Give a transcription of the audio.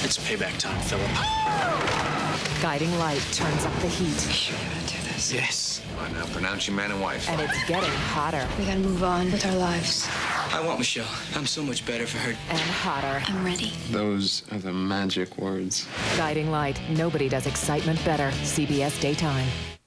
It's payback time, Philip. Guiding light turns up the heat. Sure you want to do this? Yes. Come on now, pronounce you man and wife. And it's getting hotter We gotta move on with our lives. I want Michelle. I'm so much better for her. and hotter. I'm ready. Those are the magic words. Guiding light. Nobody does excitement better. CBS Daytime.